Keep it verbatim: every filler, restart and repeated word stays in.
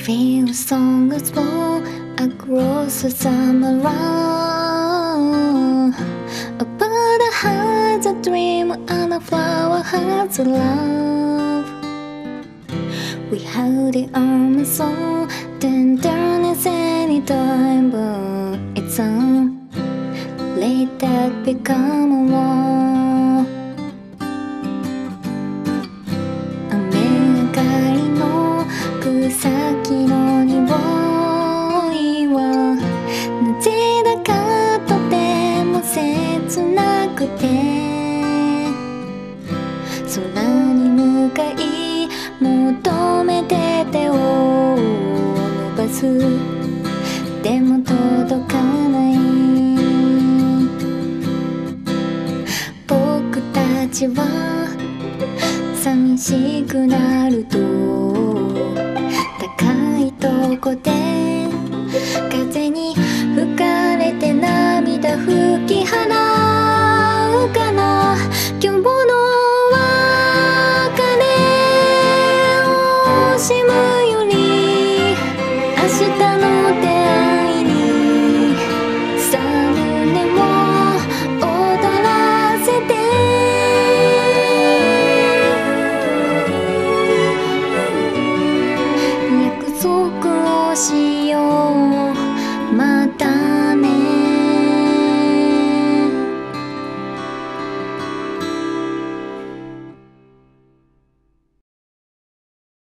feel songs fall across the summer round. A bird has a dream and a flower has a love. We held the arm so tenderness anytime, but it's on late that become a war. 雨上がりの草木の匂いはなぜだかとても切なくて、空に向かい求めて手を伸ばす。でも届かない。僕たちは寂しくなると高いとこで